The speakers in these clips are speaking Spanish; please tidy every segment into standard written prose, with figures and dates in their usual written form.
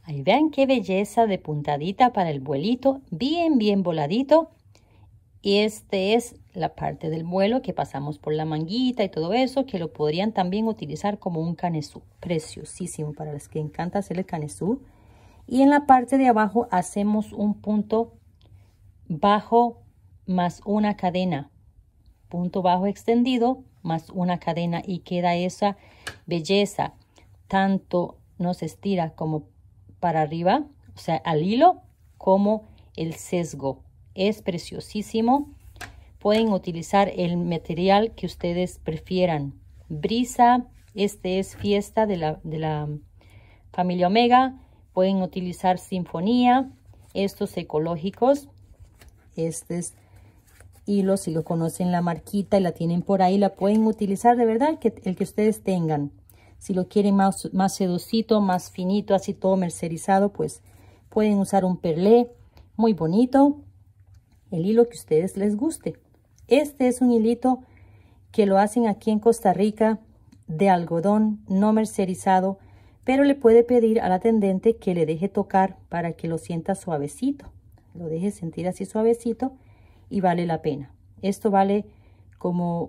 Ahí vean qué belleza de puntadita para el vuelito, bien voladito. Y este es la parte del vuelo que pasamos por la manguita y todo eso, que lo podrían también utilizar como un canesú. Preciosísimo para los que encanta hacer el canesú. Y en la parte de abajo hacemos un punto bajo más una cadena. Punto bajo extendido más una cadena y queda esa belleza. Tanto nos estira como para arriba, o sea, al hilo, como el sesgo. Es preciosísimo. Pueden utilizar el material que ustedes prefieran. Brisa, este es Fiesta de la familia Omega. Pueden utilizar Sinfonía, estos ecológicos. Este es hilo, si lo conocen la marquita y la tienen por ahí, la pueden utilizar de verdad, el que ustedes tengan. Si lo quieren más sedosito, más finito, así todo mercerizado, pues pueden usar un perlé muy bonito. El hilo que ustedes les guste. Este es un hilito que lo hacen aquí en Costa Rica de algodón no mercerizado, pero le puede pedir a la atendente que le deje tocar para que lo sienta suavecito. Lo deje sentir así suavecito y vale la pena. Esto vale como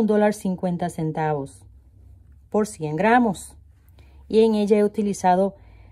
$1.50 por 100 gramos. Y en ella he utilizado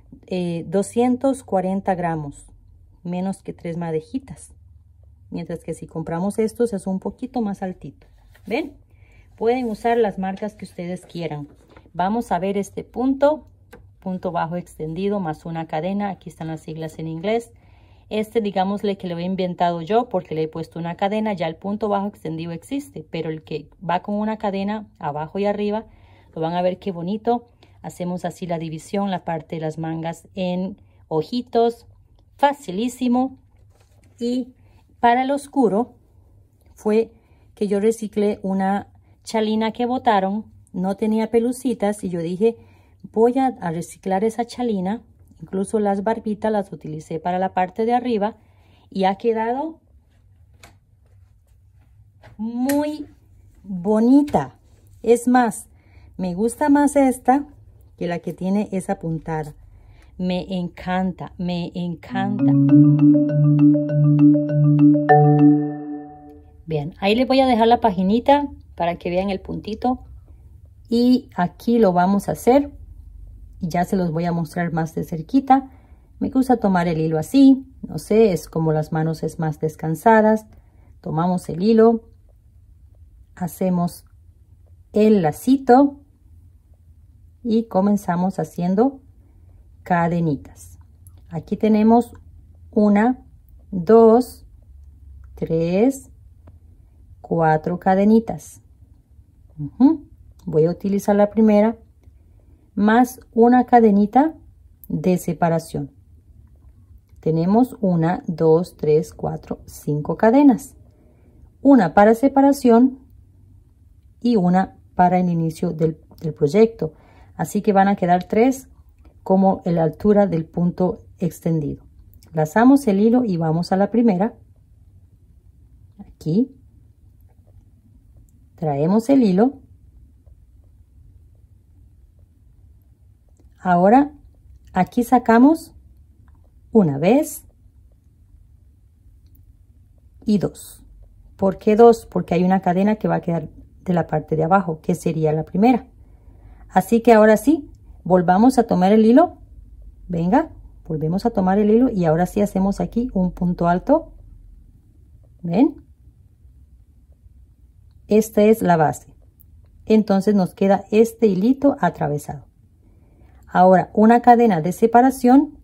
240 gramos, menos que 3 madejitas. Mientras que si compramos estos es un poquito más altito. ¿Ven? Pueden usar las marcas que ustedes quieran. Vamos a ver este punto bajo extendido más una cadena. Aquí están las siglas en inglés. Este, digámosle que lo he inventado yo porque le he puesto una cadena. Ya el punto bajo extendido existe, pero el que va con una cadena abajo y arriba, lo van a ver qué bonito. Hacemos así la división, la parte de las mangas en ojitos. Facilísimo. Y para el oscuro fue que yo reciclé una chalina que botaron. No tenía pelucitas y yo dije, voy a reciclar esa chalina. Incluso las barbitas las utilicé para la parte de arriba y ha quedado muy bonita. Es más, me gusta más esta que la que tiene esa puntada. Me encanta, me encanta. Bien, ahí les voy a dejar la paginita para que vean el puntito. Y aquí lo vamos a hacer. Y ya se los voy a mostrar más de cerquita. Me gusta tomar el hilo así. No sé, es como las manos es más descansadas. Tomamos el hilo. Hacemos el lacito. Y comenzamos haciendo cadenitas. Aquí tenemos 1, 2, 3, 4 cadenitas. Voy a utilizar la primera más una cadenita de separación. Tenemos 1, 2, 3, 4, 5 cadenas. Una para separación y una para el inicio del proyecto. Así que van a quedar 3 como la altura del punto extendido. Lazamos el hilo y vamos a la primera. Aquí. Traemos el hilo. Ahora aquí sacamos una vez y 2. ¿Por qué 2? Porque hay una cadena que va a quedar de la parte de abajo, que sería la primera. Así que ahora sí, volvamos a tomar el hilo. Venga, volvemos a tomar el hilo y ahora sí hacemos aquí un punto alto. ¿Ven? Esta es la base. Entonces nos queda este hilito atravesado. Ahora una cadena de separación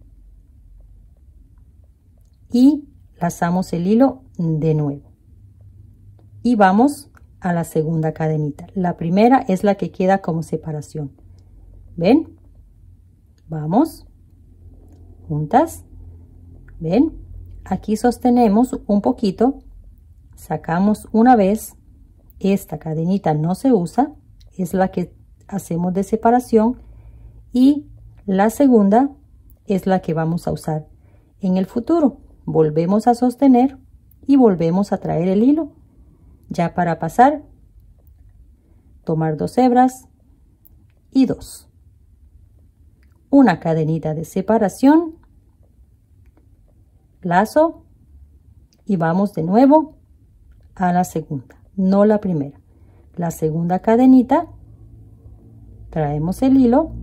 y lazamos el hilo de nuevo. Y vamos a la segunda cadenita. La primera es la que queda como separación. ¿Ven? Vamos. Juntas. ¿Ven? Aquí sostenemos un poquito. Sacamos una vez. Esta cadenita no se usa. Es la que hacemos de separación. Y la segunda es la que vamos a usar en el futuro. Volvemos a sostener y volvemos a traer el hilo. Ya para pasar, tomar 2 hebras y 2. una cadenita de separación, lazo y vamos de nuevo a la segunda, no la primera. La segunda cadenita, traemos el hilo,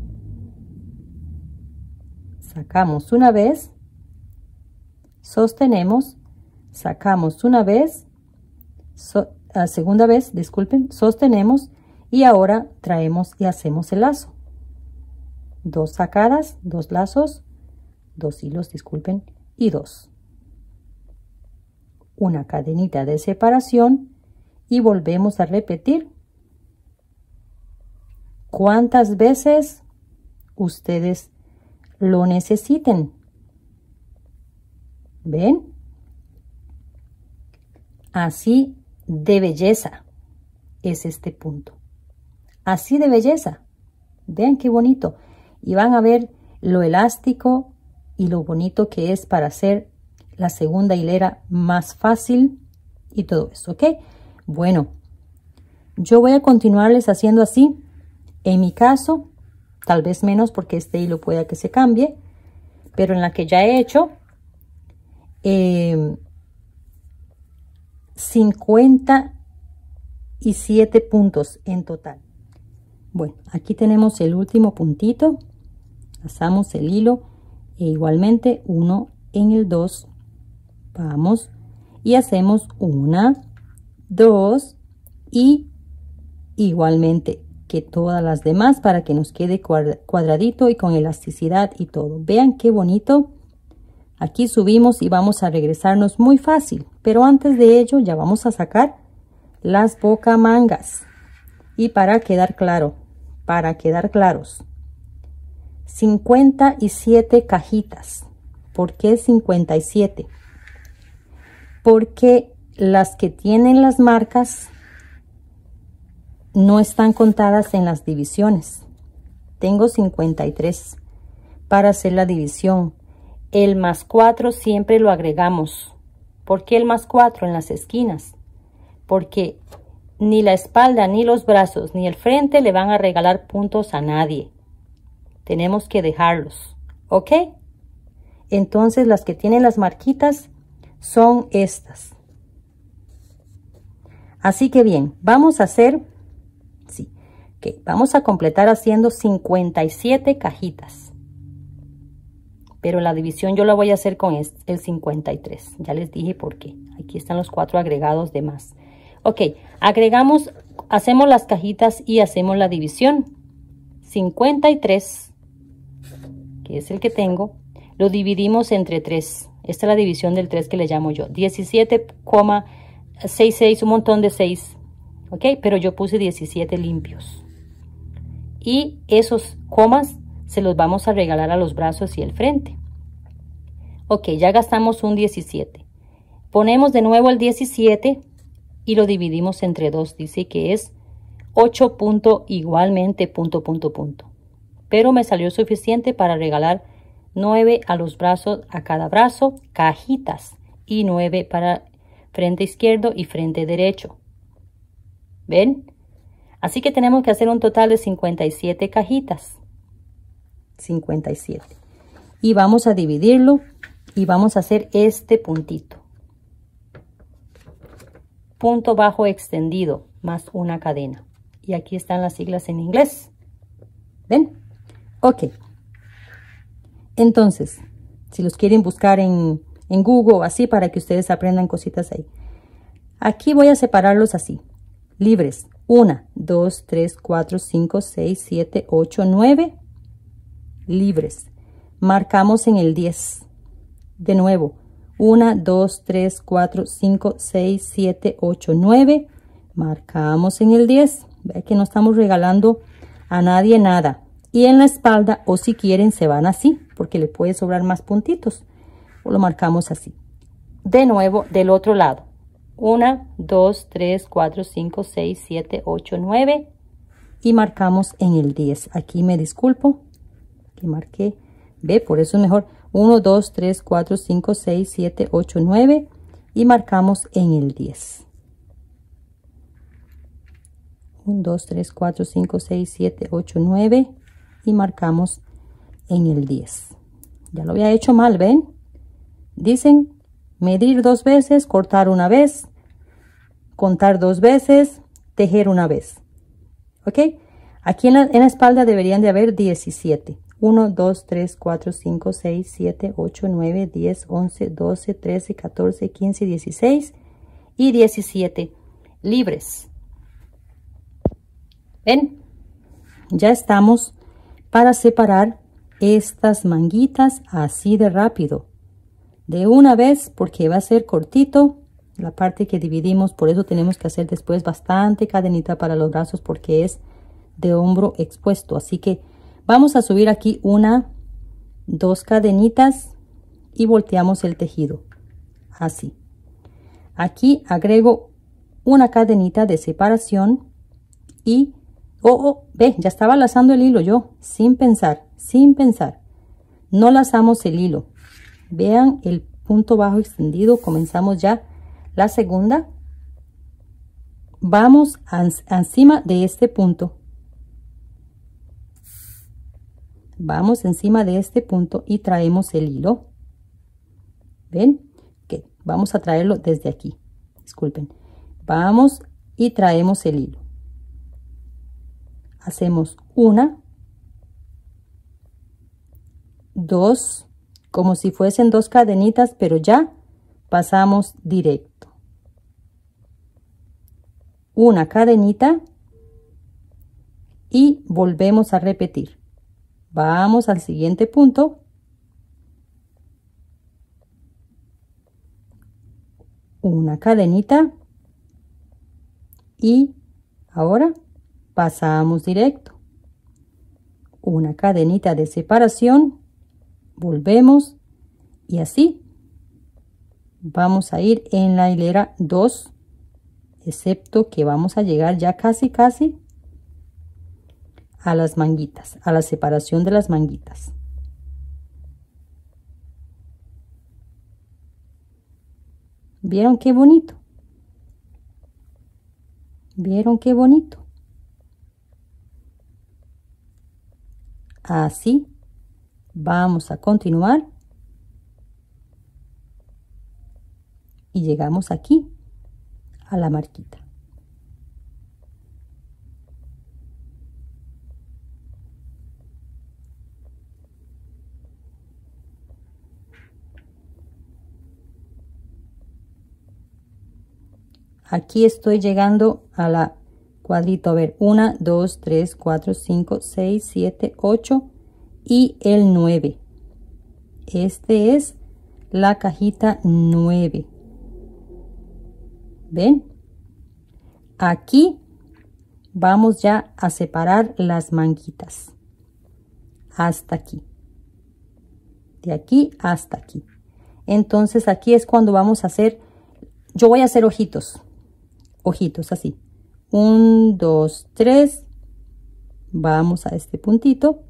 sacamos una vez, sostenemos, sacamos una vez, segunda vez, disculpen, sostenemos y ahora traemos y hacemos el lazo. Dos sacadas, dos lazos, dos hilos, disculpen, y dos. Una cadenita de separación y volvemos a repetir cuántas veces ustedes lo necesiten. ¿Ven? Así de belleza es este punto. Así de belleza. Vean qué bonito. Y van a ver lo elástico y lo bonito que es para hacer la segunda hilera más fácil y todo eso, ¿ok? Bueno, yo voy a continuarles haciendo así. En mi caso, tal vez menos porque este hilo pueda que se cambie, pero en la que ya he hecho 57 puntos en total. Bueno, aquí tenemos el último puntito, pasamos el hilo e igualmente uno en el 2, vamos y hacemos 1, 2 y igualmente que todas las demás para que nos quede cuadradito y con elasticidad y todo. Vean qué bonito. Aquí subimos y vamos a regresarnos muy fácil, pero antes de ello ya vamos a sacar las bocamangas. Y para quedar claro, para quedar claros, 57 cajitas. ¿Por qué 57? Porque las que tienen las marcas no están contadas en las divisiones. Tengo 53 para hacer la división. El más 4 siempre lo agregamos. ¿Por qué el más 4 en las esquinas? Porque ni la espalda, ni los brazos, ni el frente le van a regalar puntos a nadie. Tenemos que dejarlos, ¿ok? Entonces las que tienen las marquitas son estas. Así que bien, vamos a hacer, sí, okay, vamos a completar haciendo 57 cajitas. Pero la división yo la voy a hacer con el 53. Ya les dije por qué. Aquí están los 4 agregados de más. Ok, agregamos, hacemos las cajitas y hacemos la división. 53, que es el que tengo, lo dividimos entre 3. Esta es la división del 3 que le llamo yo. 17,66, un montón de 6. Ok, pero yo puse 17 limpios. Y esos comas se los vamos a regalar a los brazos y el frente. Ok, ya gastamos un 17. Ponemos de nuevo el 17 y lo dividimos entre 2. Dice que es 8 punto igualmente punto. Pero me salió suficiente para regalar 9 a los brazos, a cada brazo, cajitas. Y 9 para frente izquierdo y frente derecho. ¿Ven? Así que tenemos que hacer un total de 57 cajitas. 57. Y vamos a dividirlo y vamos a hacer este puntito. Punto bajo extendido más una cadena. Y aquí están las siglas en inglés. ¿Ven? Ok. Entonces, si los quieren buscar en Google o así para que ustedes aprendan cositas ahí. Aquí voy a separarlos así. Libres. 1, 2, 3, 4, 5, 6, 7, 8, 9. Libres. Marcamos en el 10. De nuevo. 1, 2, 3, 4, 5, 6, 7, 8, 9. Marcamos en el 10. Ve que no estamos regalando a nadie nada. Y en la espalda, o si quieren, se van así, porque le puede sobrar más puntitos. O lo marcamos así. De nuevo, del otro lado. 1, 2, 3, 4, 5, 6, 7, 8, 9. Y marcamos en el 10. Aquí me disculpo. Que marqué. Ve, por eso es mejor. 1, 2, 3, 4, 5, 6, 7, 8, 9. Y marcamos en el 10. 1, 2, 3, 4, 5, 6, 7, 8, 9. Y marcamos en el 10. Ya lo había hecho mal, ¿ven? Dicen medir 2 veces, cortar una vez, contar 2 veces, tejer una vez. ¿Ok? Aquí en la espalda deberían de haber 17. 1, 2, 3, 4, 5, 6, 7, 8, 9, 10, 11, 12, 13, 14, 15, 16 y 17 libres. ¿Ven? Ya estamos para separar estas manguitas así de rápido. De una vez, porque va a ser cortito la parte que dividimos. Por eso tenemos que hacer después bastante cadenita para los brazos, porque es de hombro expuesto. Así que vamos a subir aquí 1, 2 cadenitas y volteamos el tejido así. Aquí agrego una cadenita de separación y ve, ya estaba lazando el hilo yo sin pensar. No lazamos el hilo. Vean el punto bajo extendido. Comenzamos ya la segunda. Vamos encima de este punto. Vamos encima de este punto y traemos el hilo. ¿Ven? Ok, vamos a traerlo desde aquí. Disculpen. Vamos y traemos el hilo. Hacemos 1, 2, como si fuesen 2 cadenitas, pero ya pasamos directo. Una cadenita y volvemos a repetir. Vamos al siguiente punto. Una cadenita y ahora pasamos directo. Una cadenita de separación, volvemos y así vamos a ir en la hilera 2, excepto que vamos a llegar ya casi a las manguitas, a la separación de las manguitas. ¿Vieron qué bonito? ¿Vieron qué bonito? Así vamos a continuar y llegamos aquí a la marquita. Aquí estoy llegando a la cuadrito. A ver, 1, 2, 3, 4, 5, 6, 7, 8 y el 9. Este es la cajita 9. ¿Ven? Aquí vamos ya a separar las manguitas. Hasta aquí. De aquí hasta aquí. Entonces aquí es cuando vamos a hacer, yo voy a hacer ojitos. Ojitos así. 1, 2, 3. Vamos a este puntito.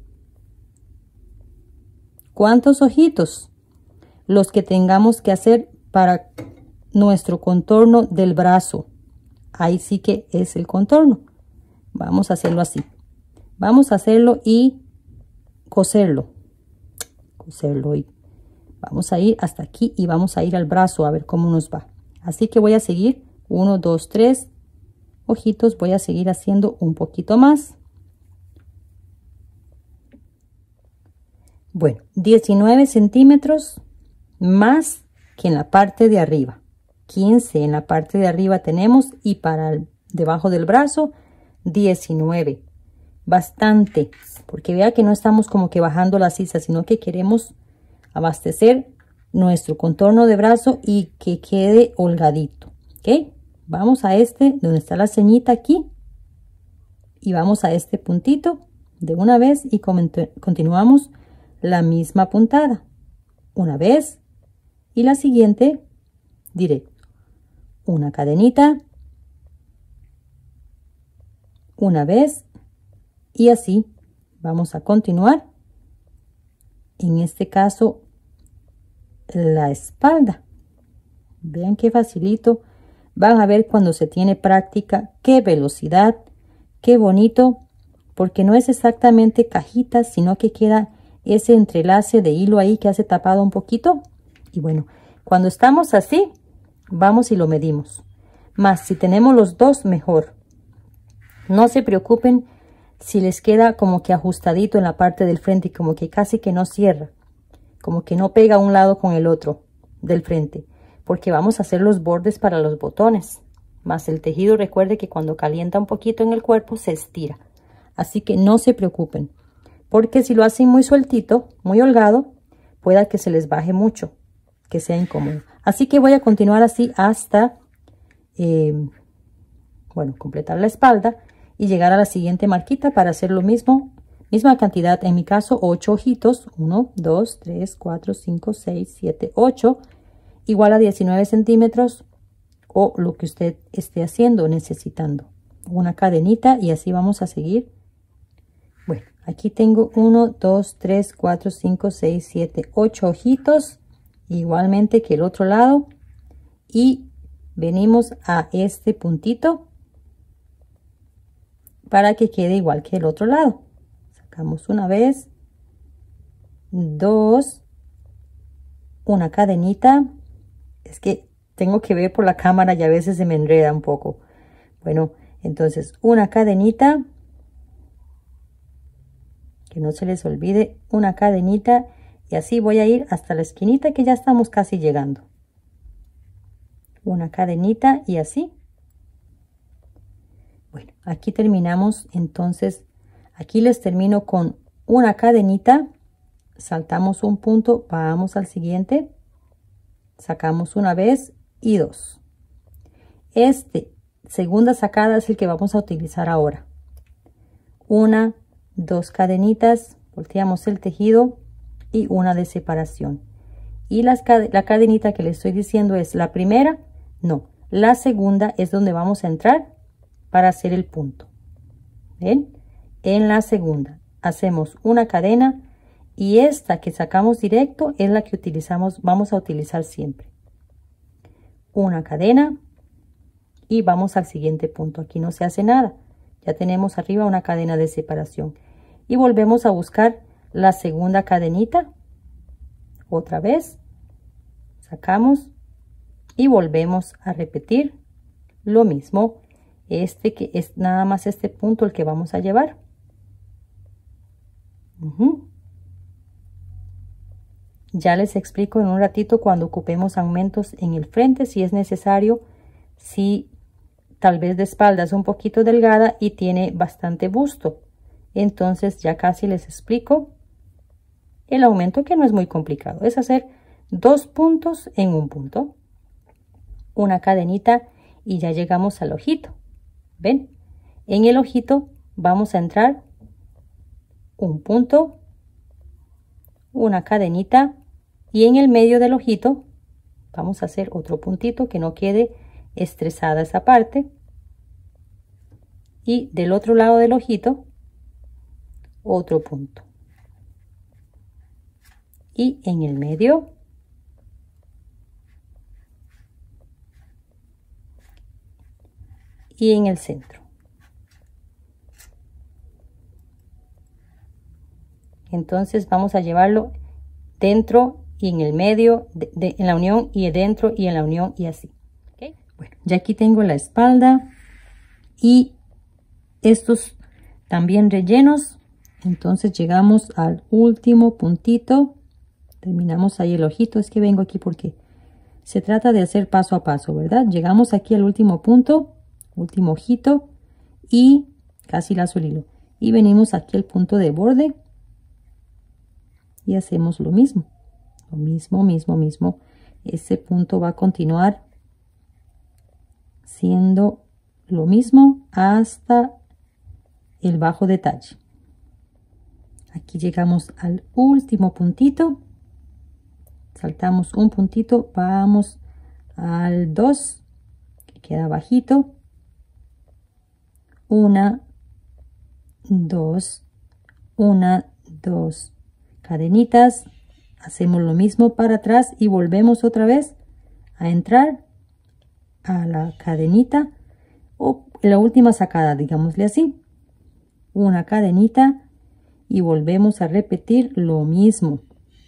¿Cuántos ojitos? Los que tengamos que hacer para nuestro contorno del brazo. Ahí sí que es el contorno. Vamos a hacerlo así. Vamos a hacerlo y coserlo. Coserlo y vamos a ir hasta aquí y vamos a ir al brazo a ver cómo nos va. Así que voy a seguir 1, 2, 3 ojitos. Voy a seguir haciendo un poquito más. Bueno, 19 centímetros más que en la parte de arriba. 15 en la parte de arriba tenemos y para debajo del brazo 19. Bastante, porque vea que no estamos como que bajando la sisa, sino que queremos abastecer nuestro contorno de brazo y que quede holgadito. ¿Ok? Vamos a este donde está la ceñita aquí y vamos a este puntito de una vez y continuamos la misma puntada una vez y la siguiente directo. Una cadenita, una vez y así vamos a continuar. En este caso la espalda. Vean qué facilito. Van a ver cuando se tiene práctica qué velocidad, qué bonito, porque no es exactamente cajita, sino que queda ese entrelace de hilo ahí que hace tapado un poquito. Y bueno, cuando estamos así, vamos y lo medimos. Más si tenemos los dos, mejor. No se preocupen si les queda como que ajustadito en la parte del frente y como que casi que no cierra, como que no pega un lado con el otro del frente, porque vamos a hacer los bordes para los botones. Más el tejido, recuerde que cuando calienta un poquito en el cuerpo se estira. Así que no se preocupen, porque si lo hacen muy sueltito, muy holgado, pueda que se les baje mucho, que sea incómodo. Así que voy a continuar así hasta, bueno, completar la espalda y llegar a la siguiente marquita para hacer lo mismo. Misma cantidad, en mi caso 8 ojitos, 1, 2, 3, 4, 5, 6, 7, 8, igual a 19 centímetros o lo que usted esté haciendo, necesitando. Una cadenita y así vamos a seguir. Bueno, aquí tengo 1, 2, 3, 4, 5, 6, 7, 8 ojitos, igualmente que el otro lado. Y venimos a este puntito para que quede igual que el otro lado. Sacamos una vez, 2, una cadenita. Es que tengo que ver por la cámara y a veces se me enreda un poco. Bueno, entonces una cadenita, que no se les olvide, una cadenita, y así voy a ir hasta la esquinita que ya estamos casi llegando. Una cadenita y así. Bueno, aquí terminamos. Entonces aquí les termino con una cadenita, saltamos un punto, vamos al siguiente, sacamos una vez y 2. Este segunda sacada es el que vamos a utilizar ahora. 1, 2 cadenitas, volteamos el tejido y una de separación. Y la cadenita que les estoy diciendo es la primera, no, la segunda es donde vamos a entrar para hacer el punto. ¿Ven? En la segunda hacemos una cadena y esta que sacamos directo es la que vamos a utilizar siempre. Una cadena y vamos al siguiente punto. Aquí no se hace nada, ya tenemos arriba una cadena de separación y volvemos a buscar la segunda cadenita. Otra vez sacamos y volvemos a repetir lo mismo. Este que es nada más este punto el que vamos a llevar. Ya les explico en un ratito cuando ocupemos aumentos en el frente si es necesario, si tal vez de espalda es un poquito delgada y tiene bastante busto, entonces ya casi les explico el aumento, que no es muy complicado, es hacer 2 puntos en un punto, una cadenita y ya llegamos al ojito. ¿Ven? En el ojito vamos a entrar un punto, una cadenita y en el medio del ojito vamos a hacer otro puntito, que no quede estresada esa parte, y del otro lado del ojito otro punto y en el medio y en el centro. Entonces vamos a llevarlo dentro y en el medio, en la unión y dentro y en la unión y así. ¿Okay? Bueno, ya aquí tengo la espalda y estos también rellenos. Entonces llegamos al último puntito, terminamos ahí el ojito. Es que vengo aquí porque se trata de hacer paso a paso, ¿verdad? Llegamos aquí al último punto, último ojito y casi lazo el hilo y venimos aquí al punto de borde y hacemos lo mismo, mismo. Ese punto va a continuar siendo lo mismo hasta el bajo detalle. Aquí llegamos al último puntito, saltamos un puntito, vamos al 2 que queda bajito, 1, 2, 1, 2 cadenitas, hacemos lo mismo para atrás y volvemos otra vez a entrar a la cadenita o la última sacada, digámosle así, una cadenita y volvemos a repetir lo mismo.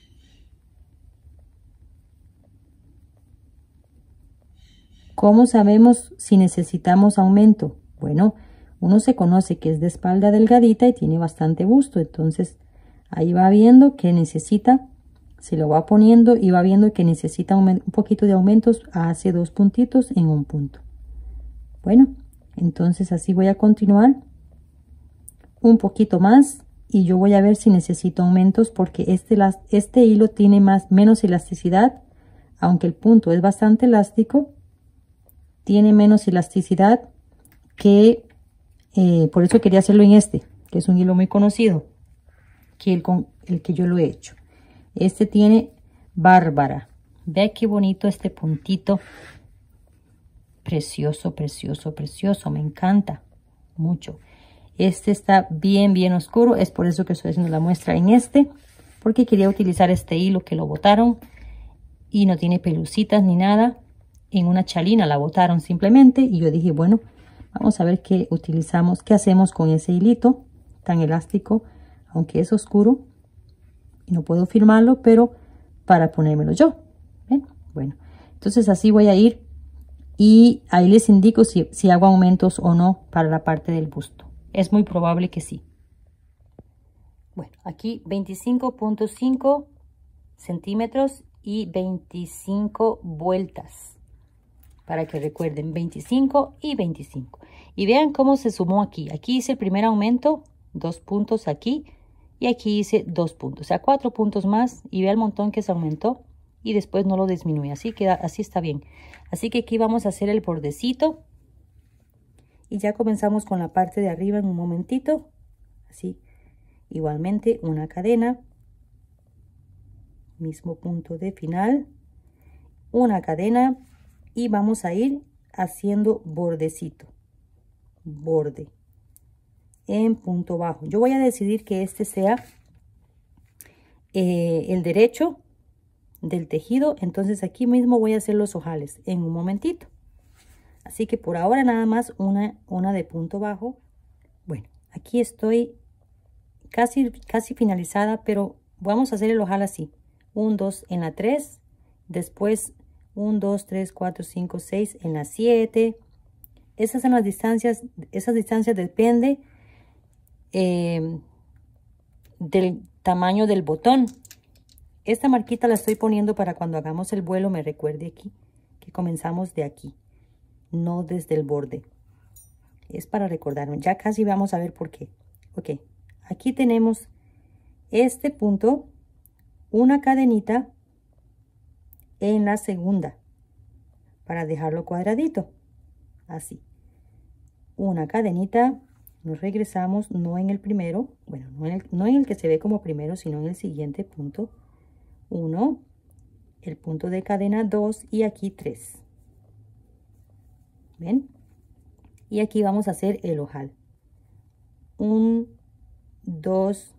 ¿Cómo sabemos si necesitamos aumento? Bueno, uno se conoce que es de espalda delgadita y tiene bastante busto, entonces ahí va viendo que necesita, se lo va poniendo y va viendo que necesita un poquito de aumentos, hace 2 puntitos en un punto. Bueno, entonces así voy a continuar un poquito más y yo voy a ver si necesito aumentos porque este hilo tiene menos elasticidad, aunque el punto es bastante elástico, tiene menos elasticidad que, por eso quería hacerlo en este, que es un hilo muy conocido, que el que yo lo he hecho. Este tiene Bárbara. Ve qué bonito este puntito. Precioso, precioso, precioso. Me encanta mucho. Este está bien, bien oscuro. Es por eso que estoy haciendo la muestra en este, porque quería utilizar este hilo que lo botaron y no tiene pelucitas ni nada. En una chalina la botaron simplemente y yo dije, bueno, vamos a ver qué utilizamos, qué hacemos con ese hilito tan elástico, aunque es oscuro y no puedo firmarlo, pero para ponérmelo yo. ¿Ven? Bueno, entonces así voy a ir y ahí les indico si hago aumentos o no para la parte del busto. Es muy probable que sí. Bueno, aquí 25.5 centímetros y 25 vueltas. Para que recuerden, 25 y 25. Y vean cómo se sumó aquí. Aquí hice el primer aumento, 2 puntos aquí. Y aquí hice 2 puntos, o sea, 4 puntos más. Y vea el montón que se aumentó. Y después no lo disminuye. Así queda, así está bien. Así que aquí vamos a hacer el bordecito. Y ya comenzamos con la parte de arriba en un momentito. Así, igualmente una cadena. Mismo punto de final. Una cadena. Y vamos a ir haciendo bordecito, borde en punto bajo. Yo voy a decidir que este sea el derecho del tejido, entonces aquí mismo voy a hacer los ojales en un momentito. Así que por ahora nada más una de punto bajo. Bueno, aquí estoy casi finalizada, pero vamos a hacer el ojal así. 1, 2 en la 3, después 1, 2, 3, 4, 5, 6 en la 7. Esas son las distancias. Esas distancias depende del tamaño del botón. Esta marquita la estoy poniendo para cuando hagamos el vuelo me recuerde aquí que comenzamos de aquí, no desde el borde. Es para recordarme. Ya casi vamos a ver por qué. Ok, aquí tenemos este punto, una cadenita en la segunda para dejarlo cuadradito, así, una cadenita, nos regresamos, no en el primero, bueno, no en el que se ve como primero, sino en el siguiente punto, 1, el punto de cadena 2 y aquí 3, ¿ven? Y aquí vamos a hacer el ojal, 1, 2,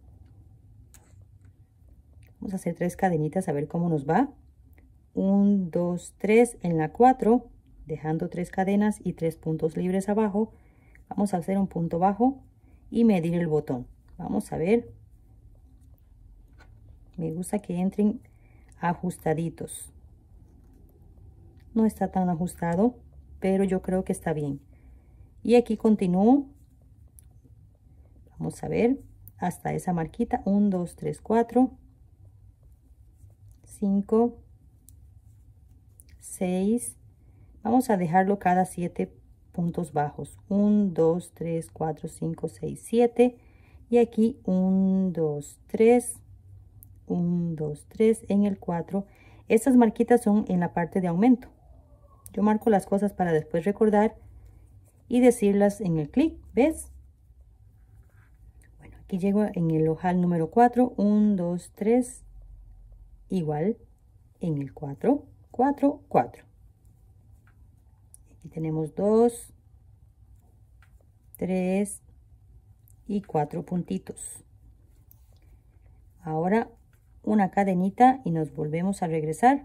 vamos a hacer 3 cadenitas a ver cómo nos va, 1, 2, 3 en la 4, dejando 3 cadenas y 3 puntos libres abajo. Vamos a hacer un punto bajo y medir el botón. Vamos a ver. Me gusta que entren ajustaditos. No está tan ajustado, pero yo creo que está bien. Y aquí continúo. Vamos a ver hasta esa marquita. 1, 2, 3, 4, 5, 6. Vamos a dejarlo cada 7 puntos bajos. 1, 2, 3, 4, 5, 6, 7. Y aquí 1, 2, 3. 1, 2, 3 en el 4. Estas marquitas son en la parte de aumento. Yo marco las cosas para después recordar y decirlas en el clic. ¿Ves? Bueno, aquí llego en el ojal número 4. 1, 2, 3. Igual en el 4. 4, 4. Aquí tenemos 2, 3 y 4 puntitos. Ahora una cadenita y nos volvemos a regresar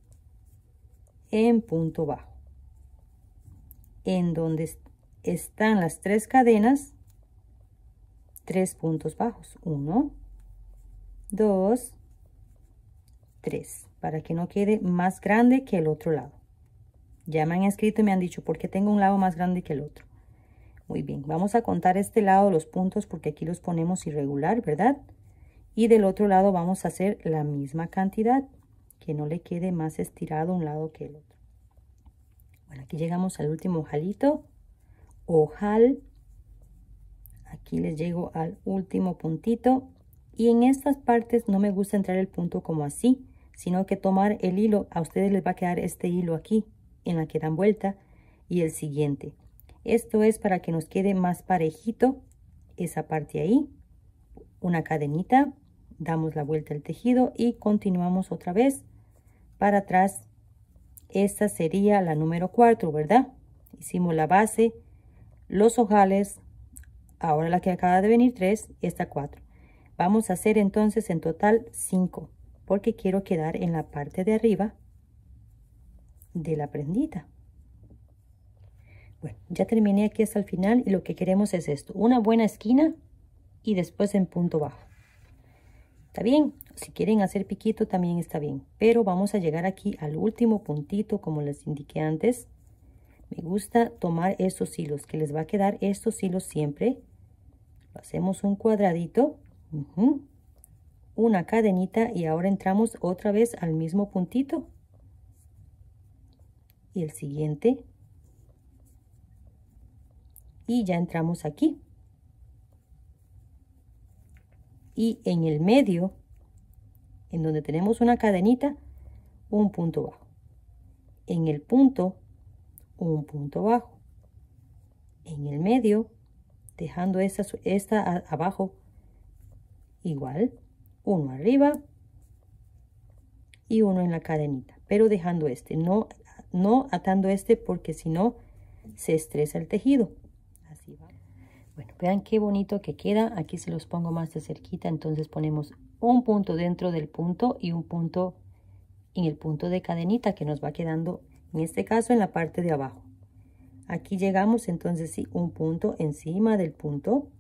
en punto bajo. En donde están las 3 cadenas, 3 puntos bajos. 1, 2, 3, para que no quede más grande que el otro lado. Ya me han escrito y me han dicho por qué tengo un lado más grande que el otro. Muy bien, vamos a contar este lado los puntos porque aquí los ponemos irregular, ¿verdad? Y del otro lado vamos a hacer la misma cantidad, que no le quede más estirado un lado que el otro. Bueno, aquí llegamos al último ojalito. Ojal. Aquí les llego al último puntito. Y en estas partes no me gusta entrar el punto como así, sino que tomar el hilo. A ustedes les va a quedar este hilo aquí, en la que dan vuelta, y el siguiente. Esto es para que nos quede más parejito esa parte ahí. Una cadenita, damos la vuelta al tejido y continuamos otra vez para atrás. Esta sería la número 4, ¿verdad? Hicimos la base, los ojales, ahora la que acaba de venir 3, esta 4. Vamos a hacer entonces en total 5, porque quiero quedar en la parte de arriba de la prendita. Bueno, ya terminé aquí hasta el final y lo que queremos es esto, una buena esquina y después en punto bajo. ¿Está bien? Si quieren hacer piquito también está bien, pero vamos a llegar aquí al último puntito como les indiqué antes. Me gusta tomar estos hilos, que les va a quedar estos hilos siempre. Lo hacemos un cuadradito, una cadenita y ahora entramos otra vez al mismo puntito. Y el siguiente. Y ya entramos aquí. Y en el medio, en donde tenemos una cadenita, un punto bajo. En el punto, un punto bajo. En el medio, dejando esta abajo, igual, uno arriba y uno en la cadenita, pero dejando este, no atando este porque si no se estresa el tejido. Así va. Bueno, vean qué bonito que queda. Aquí se los pongo más de cerquita, entonces ponemos un punto dentro del punto y un punto en el punto de cadenita que nos va quedando, en este caso en la parte de abajo. Aquí llegamos entonces sí, un punto encima del punto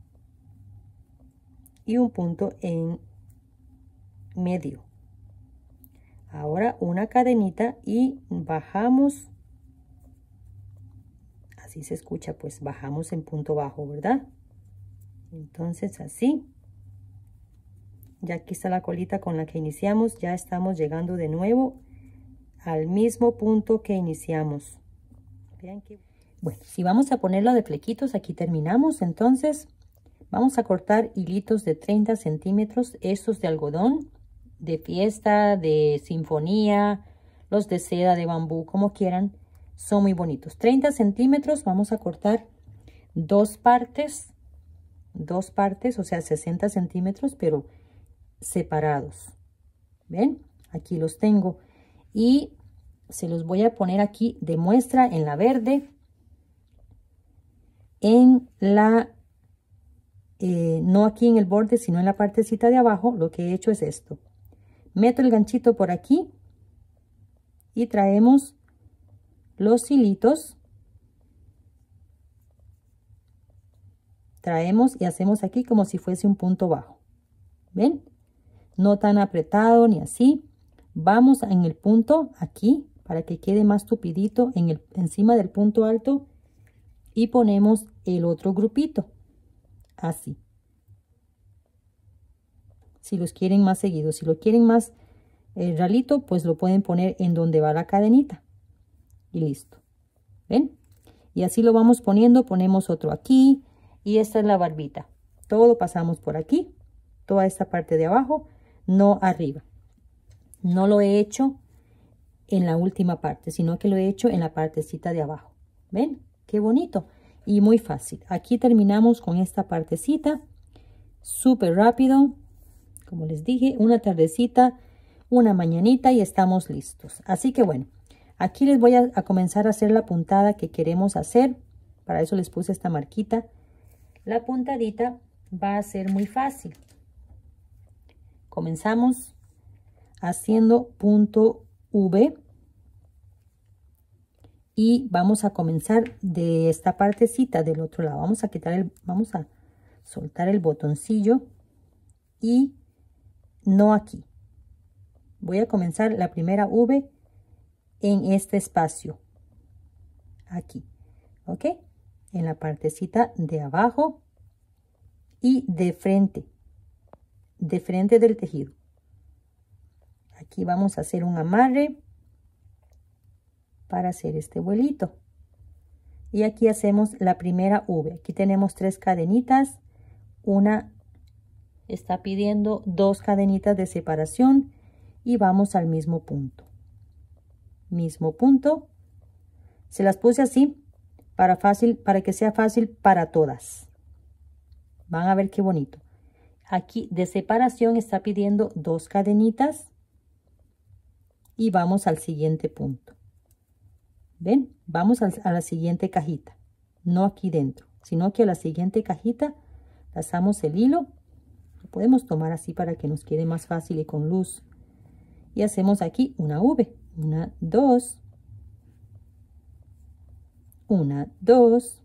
y un punto en medio. Ahora una cadenita y bajamos, así se escucha, pues bajamos en punto bajo, ¿verdad? Entonces así. Ya aquí está la colita con la que iniciamos, ya estamos llegando de nuevo al mismo punto que iniciamos. Vean que... Bueno, si vamos a ponerlo de flequitos, aquí terminamos. Entonces vamos a cortar hilitos de 30 centímetros, estos de algodón, de fiesta, de sinfonía, los de seda, de bambú, como quieran, son muy bonitos. 30 centímetros, vamos a cortar dos partes, o sea 60 centímetros, pero separados. ¿Ven? Aquí los tengo y se los voy a poner aquí de muestra en la verde, en la no aquí en el borde, sino en la partecita de abajo. Lo que he hecho es esto: meto el ganchito por aquí y traemos los hilitos, traemos y hacemos aquí como si fuese un punto bajo. ¿Ven? No tan apretado ni así. Vamos en el punto aquí para que quede más tupidito encima del punto alto y ponemos el otro grupito así. Si los quieren más seguidos, si lo quieren más ralito, pues lo pueden poner en donde va la cadenita y listo. ¿Ven? Y así lo vamos poniendo. Ponemos otro aquí y esta es la barbita. Todo pasamos por aquí, toda esta parte de abajo, no arriba. No lo he hecho en la última parte, sino que lo he hecho en la partecita de abajo. ¿Ven? Qué bonito y muy fácil. Aquí terminamos con esta partecita, súper rápido. Como les dije, una tardecita, una mañanita y estamos listos. Así que bueno, aquí les voy a comenzar a hacer la puntada que queremos hacer. Para eso les puse esta marquita. La puntadita va a ser muy fácil. Comenzamos haciendo punto V y vamos a comenzar de esta partecita del otro lado. Vamos a soltar el botoncillo y no aquí. Voy a comenzar la primera V en este espacio, aquí, ¿ok? En la partecita de abajo y de frente del tejido. Aquí vamos a hacer un amarre para hacer este vuelito. Y aquí hacemos la primera V. Aquí tenemos 3 cadenitas. Una está pidiendo 2 cadenitas de separación y vamos al mismo punto. Mismo punto. Se las puse así para que sea fácil para todas. Van a ver qué bonito. Aquí de separación está pidiendo 2 cadenitas y vamos al siguiente punto. ¿Ven? Vamos a la siguiente cajita, no aquí dentro, sino que a la siguiente cajita lazamos el hilo. Lo podemos tomar así para que nos quede más fácil y con luz. Y hacemos aquí una V, 1, 2, 1, 2,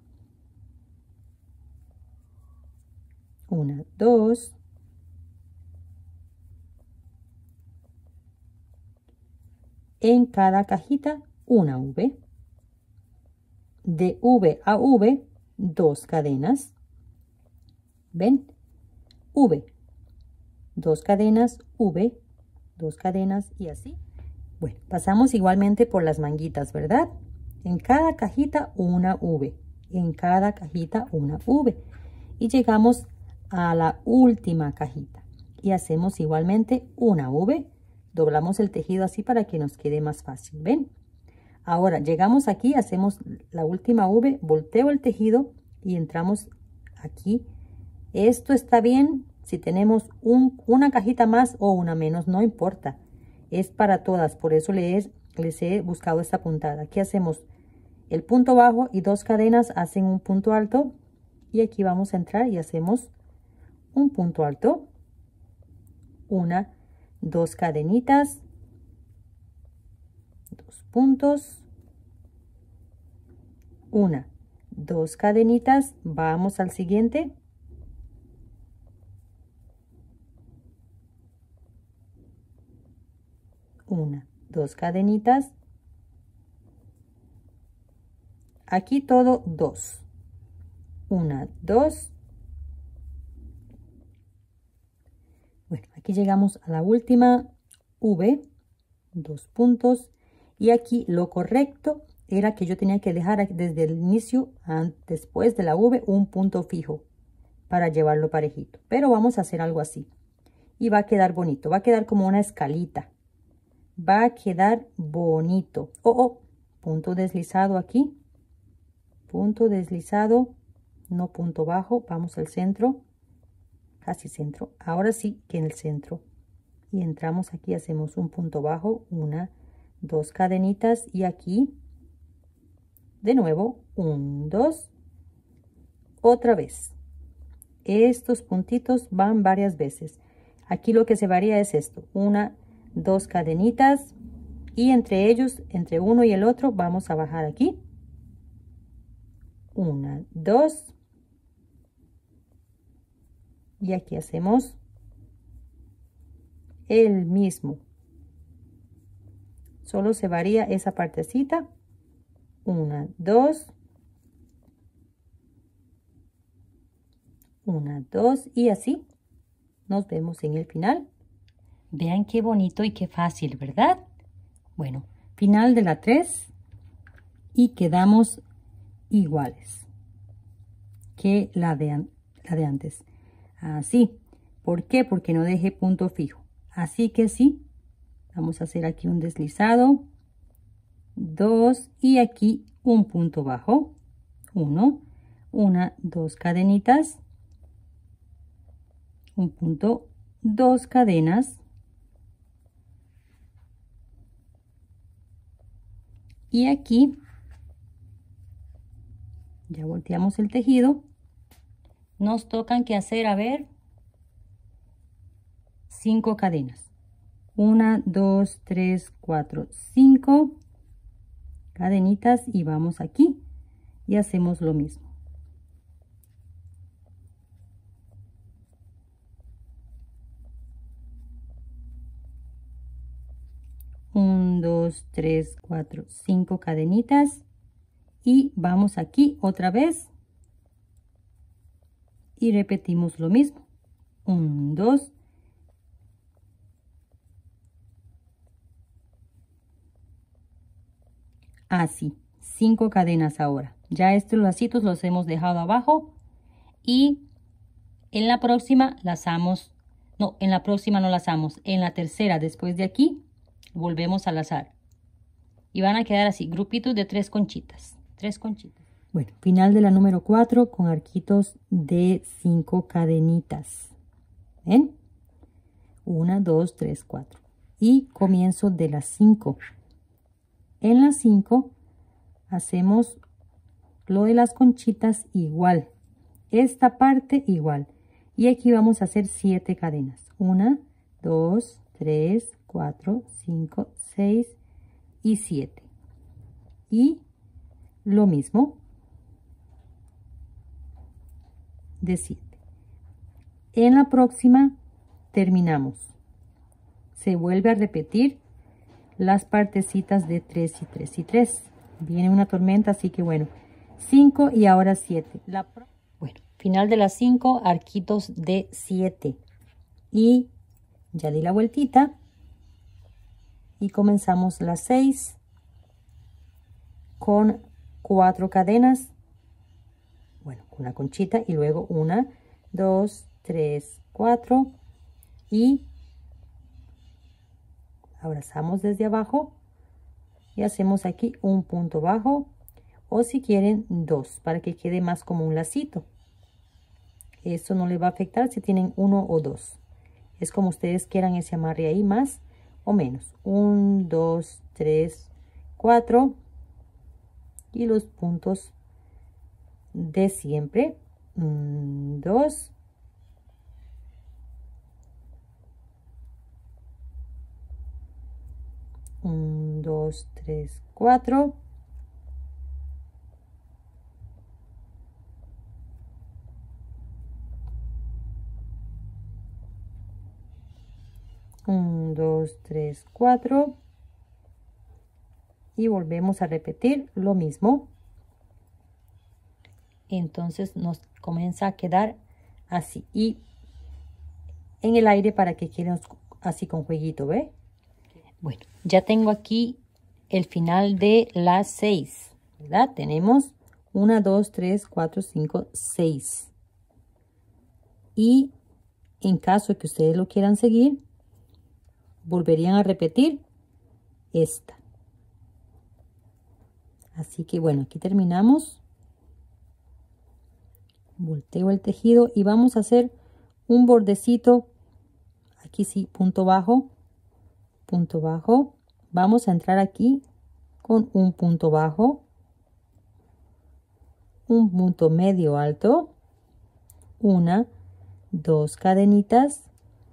1, 2, en cada cajita una V. De V a V, 2 cadenas. ¿Ven? V, 2 cadenas, V, 2 cadenas y así. Bueno, pasamos igualmente por las manguitas, ¿verdad? En cada cajita una V. En cada cajita una V. Y llegamos a la última cajita. Y hacemos igualmente una V. Doblamos el tejido así para que nos quede más fácil. ¿Ven? Ahora llegamos aquí, hacemos la última V, volteo el tejido y entramos aquí. Esto está bien si tenemos una cajita más o una menos, no importa. Es para todas, por eso les he buscado esta puntada. Aquí hacemos el punto bajo y 2 cadenas hacen un punto alto. Y aquí vamos a entrar y hacemos un punto alto. 1, 2 cadenitas. 2 puntos, 1, 2 cadenitas, vamos al siguiente, 1, 2 cadenitas, aquí todo 2, 1, 2, bueno, aquí llegamos a la última V, 2 puntos. Y aquí lo correcto era que yo tenía que dejar desde el inicio, después de la V, un punto fijo para llevarlo parejito. Pero vamos a hacer algo así. Y va a quedar bonito. Va a quedar como una escalita. Va a quedar bonito. Punto deslizado aquí. Punto deslizado. No punto bajo. Vamos al centro. Casi centro. Ahora sí que en el centro. Y entramos aquí, hacemos un punto bajo. 1, 2 cadenitas y aquí de nuevo 1, 2, otra vez. Estos puntitos van varias veces. Aquí lo que se varía es esto, 1, 2 cadenitas y entre ellos, entre uno y el otro, vamos a bajar aquí. 1, 2 y aquí hacemos el mismo. Solo se varía esa partecita. 1, 2. 1, 2 y así nos vemos en el final. Vean qué bonito y qué fácil, ¿verdad? Bueno, final de la 3 y quedamos iguales que la de antes. Así. ¿Por qué? Porque no dejé punto fijo. Así que sí. Vamos a hacer aquí un deslizado, 2 y aquí un punto bajo, 1, 2 cadenitas, un punto, 2 cadenas y aquí ya volteamos el tejido. Nos tocan que hacer, a ver, 5 cadenas. 1, 2, 3, 4, 5 cadenitas y vamos aquí y hacemos lo mismo. 2, 3, 4, 5 cadenitas. Y vamos aquí otra vez. Y repetimos lo mismo. 1, 2. Así, 5 cadenas ahora. Ya estos lacitos los hemos dejado abajo. Y en la próxima lazamos, no, en la próxima no lazamos. En la tercera, después de aquí, volvemos a lazar. Y van a quedar así, grupitos de 3 conchitas. 3 conchitas. Bueno, final de la número 4 con arquitos de 5 cadenitas. ¿Ven? 1, 2, 3, 4. Y comienzo de las 5. En las 5 hacemos lo de las conchitas igual. Esta parte igual. Y aquí vamos a hacer 7 cadenas. 1, 2, 3, 4, 5, 6 y 7. Y lo mismo de 7. En la próxima terminamos. Se vuelve a repetir las partecitas de 3 y 3 y 3. Viene una tormenta, así que bueno, 5 y ahora 7. Bueno, final de las 5, arquitos de 7. Y ya di la vueltita. Y comenzamos las 6 con 4 cadenas. Bueno, con una conchita y luego 1, 2, 3, 4 y abrazamos desde abajo y hacemos aquí un punto bajo o si quieren 2 para que quede más como un lacito. Esto no le va a afectar si tienen 1 o 2. Es como ustedes quieran ese amarre ahí, más o menos. 1, 2, 3, 4 y los puntos de siempre. 2, 1, 2, 3, 4 1, 2, 3, 4 y volvemos a repetir lo mismo. Entonces nos comienza a quedar así y en el aire para que quede así con jueguito, ¿ve? Bueno, ya tengo aquí el final de las 6, ¿verdad? Tenemos 1, 2, 3, 4, 5, 6. Y en caso que ustedes lo quieran seguir, volverían a repetir esta. Así que bueno, aquí terminamos. Volteo el tejido y vamos a hacer un bordecito. Aquí sí, punto bajo. Punto bajo. Vamos a entrar aquí con un punto bajo. Un punto medio alto. 1, 2 cadenitas.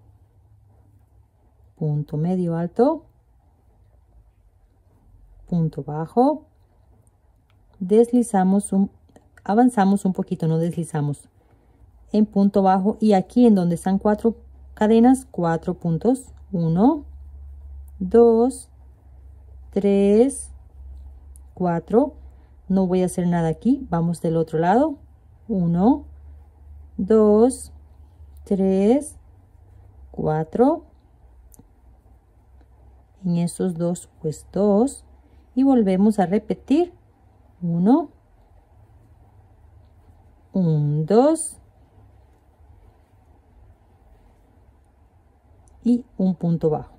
Punto medio alto. Punto bajo. Deslizamos avanzamos un poquito, no deslizamos, en punto bajo y aquí en donde están 4 cadenas, 4 puntos, 1, 2, 3, 4, no voy a hacer nada aquí, vamos del otro lado, 1, 2, 3, 4, en estos dos pues 2 y volvemos a repetir, 1, 1, 2 y un punto bajo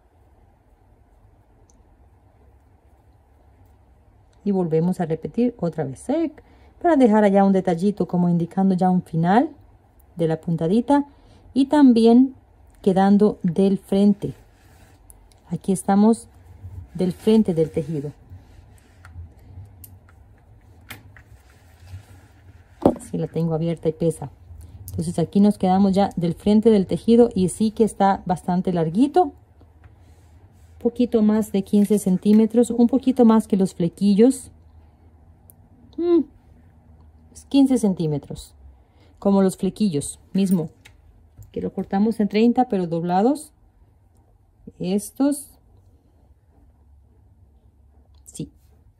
y volvemos a repetir otra vez para dejar allá un detallito como indicando ya un final de la puntadita y también quedando del frente. Aquí estamos del frente del tejido. Si la tengo abierta y pesa. Entonces aquí nos quedamos ya del frente del tejido y sí que está bastante larguito. Un poquito más de 15 centímetros, un poquito más que los flequillos. 15 centímetros, como los flequillos mismo, que lo cortamos en 30 pero doblados. Estos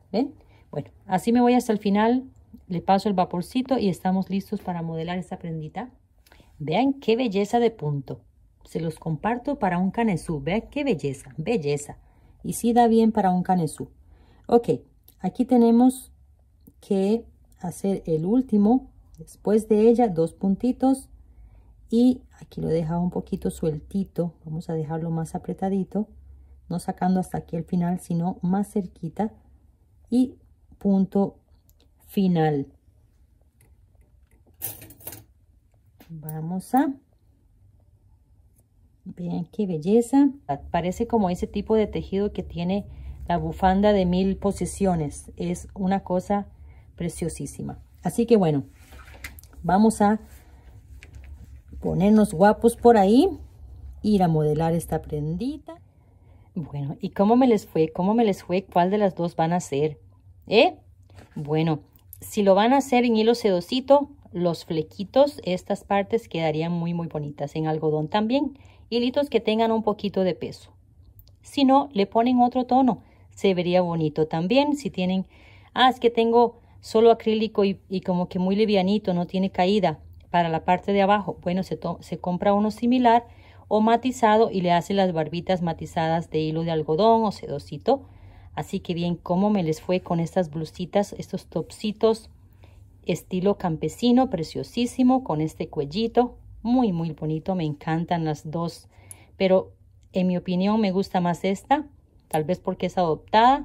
¿Ven? Bueno, así me voy hasta el final. Le paso el vaporcito y estamos listos para modelar esta prendita. Vean qué belleza de punto. Se los comparto para un canesú. Vean qué belleza, belleza. Y sí da bien para un canesú. Ok, aquí tenemos que hacer el último. Después de ella, 2 puntitos. Y aquí lo he dejado un poquito sueltito. Vamos a dejarlo más apretadito. No sacando hasta aquí el final, sino más cerquita. Y punto final. Vamos a... Vean qué belleza. Parece como ese tipo de tejido que tiene la bufanda de 1000 posiciones. Es una cosa preciosísima. Así que bueno, vamos a ponernos guapos por ahí. Ir a modelar esta prendita. Bueno, ¿y cómo me les fue? ¿Cómo me les fue? ¿Cuál de las dos van a hacer? Bueno, si lo van a hacer en hilo sedosito, los flequitos, estas partes quedarían muy bonitas. En algodón también, hilitos que tengan un poquito de peso. Si no, le ponen otro tono, se vería bonito también. Si tienen, es que tengo solo acrílico y como que muy livianito, no tiene caída para la parte de abajo. Bueno, se compra uno similar o matizado y le hace las barbitas matizadas de hilo de algodón o sedosito. Así que bien, ¿cómo me les fue con estas blusitas, estos topsitos estilo campesino, preciosísimo, con este cuellito, muy bonito. Me encantan las dos, pero en mi opinión me gusta más esta, tal vez porque es adoptada.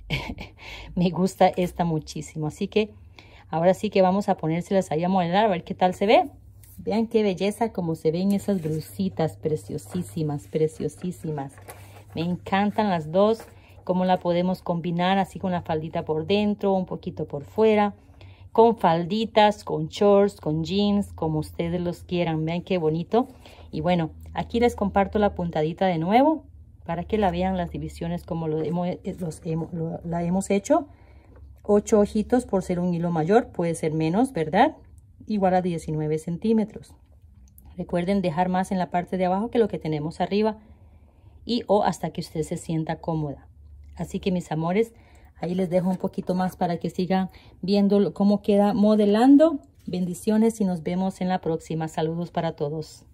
Me gusta esta muchísimo, así que ahora sí que vamos a ponérselas ahí a modelar, a ver qué tal se ve. Vean qué belleza como se ven esas blusitas, preciosísimas, preciosísimas. Me encantan las dos, cómo la podemos combinar así con la faldita por dentro, un poquito por fuera, con falditas, con shorts, con jeans, como ustedes los quieran. Vean qué bonito. Y bueno, aquí les comparto la puntadita de nuevo para que la vean las divisiones como la hemos hecho. 8 ojitos por ser un hilo mayor, puede ser menos, ¿verdad? Igual a 19 centímetros. Recuerden dejar más en la parte de abajo que lo que tenemos arriba o hasta que usted se sienta cómoda. Así que mis amores, ahí les dejo un poquito más para que sigan viendo cómo queda modelando. Bendiciones y nos vemos en la próxima. Saludos para todos.